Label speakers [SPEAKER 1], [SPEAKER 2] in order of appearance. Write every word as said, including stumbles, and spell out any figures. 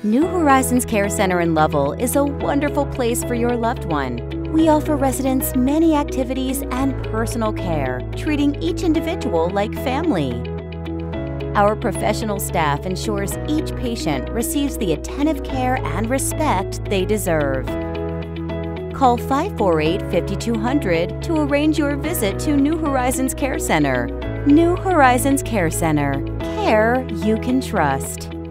[SPEAKER 1] New Horizons Care Center in Lovell is a wonderful place for your loved one. We offer residents many activities and personal care, treating each individual like family. Our professional staff ensures each patient receives the attentive care and respect they deserve. Call five four eight, five two zero zero to arrange your visit to New Horizons Care Center. New Horizons Care Center. Care you can trust.